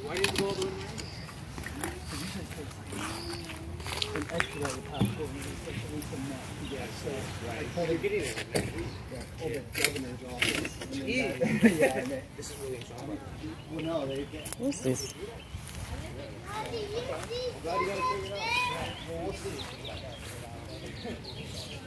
Why didn't you go all the way? An expedited passport and especially from that to get access. Right. Like, You're getting it. all the governor's office. And then Gee. that, yeah, and then, This is really interesting. well, no, they What's this? I'm glad you got it figured out. Well, we'll see.